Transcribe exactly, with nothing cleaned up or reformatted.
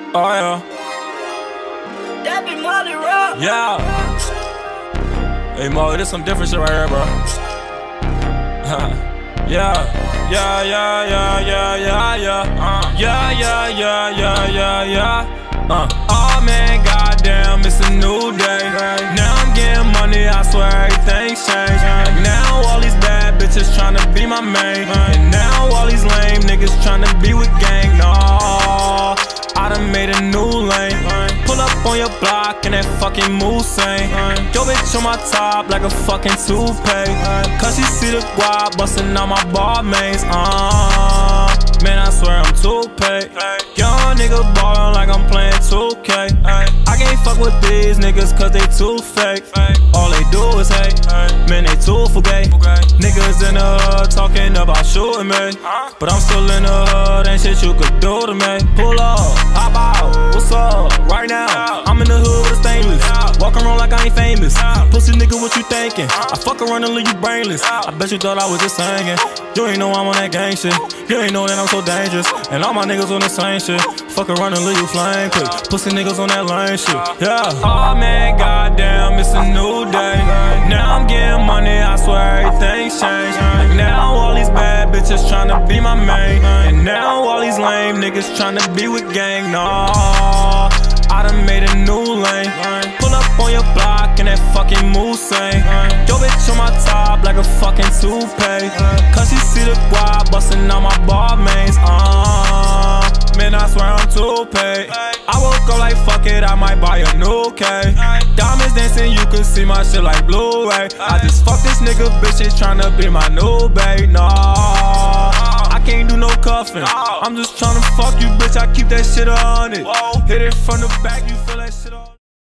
Oh yeah. That be Molly Rock. Yeah. Hey Mo, this some different shit right here, bro. Yeah. Yeah, yeah, yeah, yeah, yeah, yeah. Uh. Yeah, yeah, yeah, yeah, yeah, yeah. Uh. Oh man, goddamn, it's a new day. Now I'm getting money, I swear everything's changed. Like now all these bad bitches tryna be my main, and now all these lame niggas tryna be with gang. No, I done made a new lane. Pull up on your block in that fucking Moussain. Yo bitch on my top like a fucking toupee, cause she see the guap bustin' on my bar mains. Uh, man, I swear I'm too paid. Young nigga ballin' like I'm playing two K. I can't fuck with these niggas cause they too fake. All they do is hate, man, they too for gay. Niggas in the hood talking about shooting me, but I'm still in the hood, ain't shit you could do to me. Pull up, hop out, what's up? Right now, I'm in the hood with a stainless. Walk around like I ain't famous. Pussy nigga, what you thinking? I fuck around and leave you brainless. I bet you thought I was just singing. You ain't know I'm on that gang shit. You ain't know that I'm so dangerous. And all my niggas on the same shit. Fuck around and leave you flame quick. Pussy niggas on that lame shit. Yeah. Oh man, goddamn, it's a new day. Now I'm getting money, I swear everything's changed. Like now all these bad bitches tryna be my main, and now all these lame niggas tryna be with gang. No, I done made a new lane. Pull up on your block in that fucking Moussain. Yo bitch on my top like a fucking toupee, cause she see the guap bustin' on my bar mains. Uh, man, I swear I'm too paid. I woke up like fuck it, I might buy a new K. Diamonds dancing, you can see my shit like Blu-ray. I just fuck this nigga, bitch, she's tryna be my new babe. No, I can't do no cuffing. I'm just tryna fuck you, bitch, I keep that shit on it. Hit it from the back, you feel that shit on